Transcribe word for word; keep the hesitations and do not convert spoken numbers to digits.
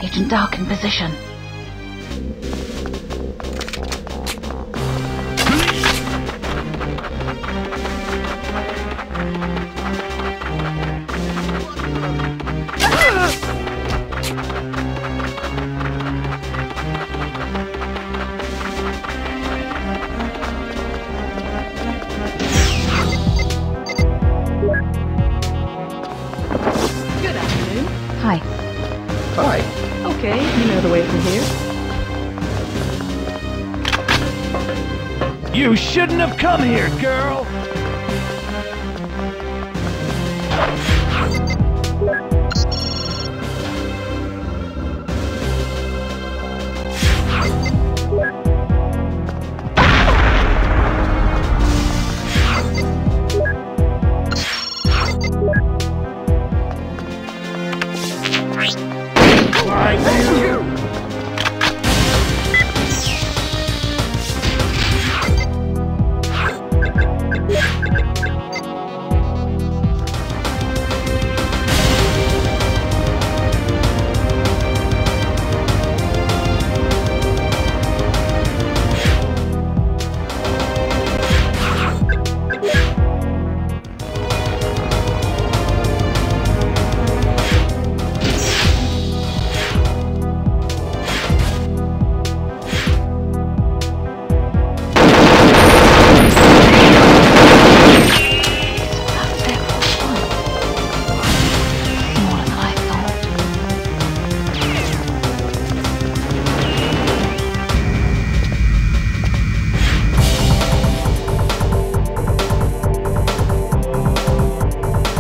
Agent Dark in position. Good afternoon. Hi. Hi. Okay, you know the way from here. You shouldn't have come here, girl!